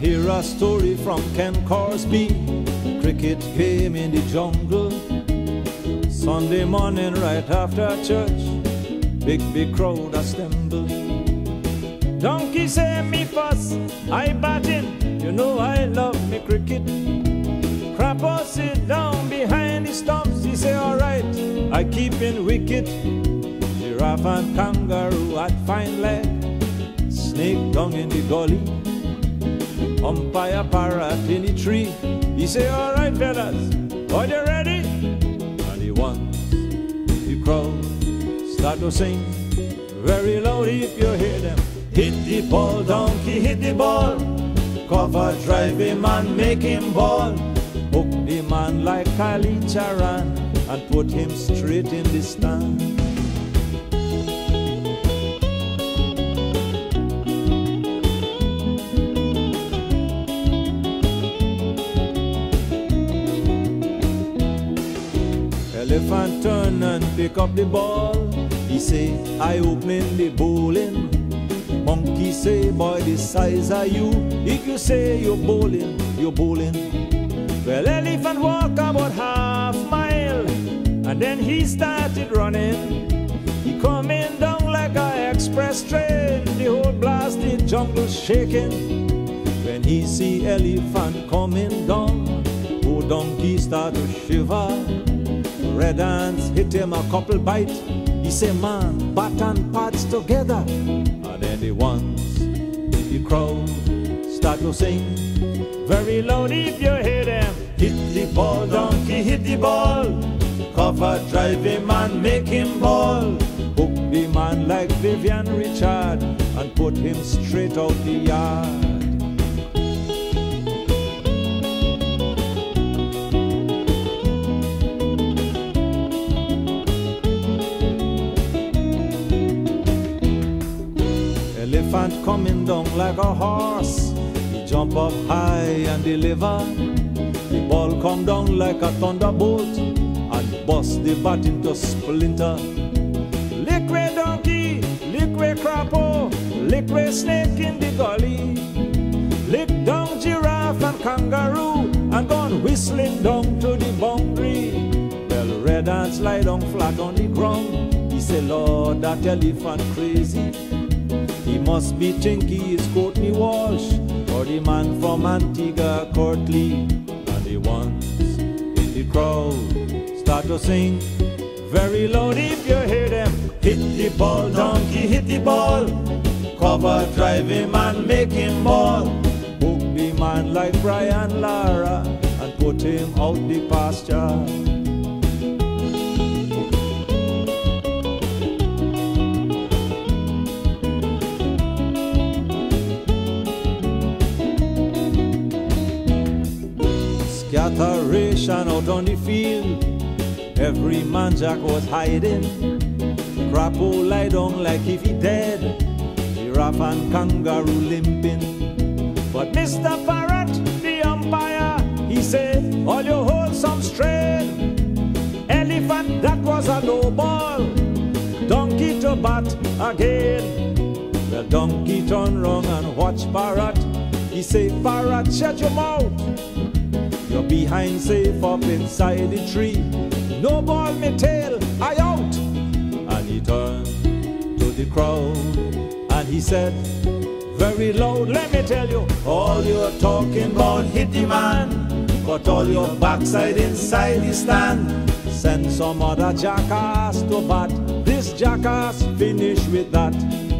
hear a story from Ken Corsby, cricket game in the jungle. Sunday morning right after church, big crowd assemble. Donkey say me fuss, I batting, you know I love me cricket. Crapper sit down behind the stumps, he say alright, I keep in wicket. Giraffe and kangaroo had fine leg, snake down in the gully. Umpire parrot in the tree, he say alright fellas, are you ready? And the ones, the crowd start to sing very loud if you hear them. Hit the ball, donkey, hit the ball. Cover, drive him and make him ball. Hook the man like Kali Charan and put him straight in the stand. Elephant turn and pick up the ball. He say, I opening the bowling. Monkey say, boy, the size of you. If you say you're bowling, you're bowling. Well, elephant walk about half mile, and then he started running. He coming down like a express train, the whole blasted jungle shaking. When he see elephant coming down, oh, donkey start to shiver. Red Ants hit him a couple bites. He say, man, bat and pads together. And then the ones, the crowd start to sing very loud if you hear them. Hit the ball, donkey, hit the ball. Cover, drive him and make him ball. Hook the man like Vivian Richard and put him straight out the yard. Elephant coming down like a horse. He jump up high and deliver. The ball come down like a thunderbolt and bust the bat into splinter. Lick way donkey, lick way crapo, lick way snake in the gully. Lick down giraffe and kangaroo and gone whistling down to the boundary. Well, Red Ants lie down flat on the ground. He say, Lord, that elephant crazy. He must be Tinky, it's Courtney Walsh, or the man from Antigua, Courtly. And the ones in the crowd start to sing very loud if you hear them. Hit the ball, donkey, hit the ball. Cover, drive him and make him ball. Hook the man like Brian Lara and put him out the pasture. Scatteration out on the field, every man jack was hiding. Crapo lie down like if he dead, giraffe and kangaroo limping. But Mr. Parrot, the umpire, he said, all you hold some strain. Elephant, that was a no ball. Donkey to bat again. Well, donkey turn round and watch Parrot. He say, Parrot, shut your mouth. You're behind safe up inside the tree. No ball, me tail, I out. And he turned to the crowd and he said, very loud, let me tell you, all you're talking about hit the man, but all your backside inside the stand. Send some other jackass to bat. This jackass finish with that.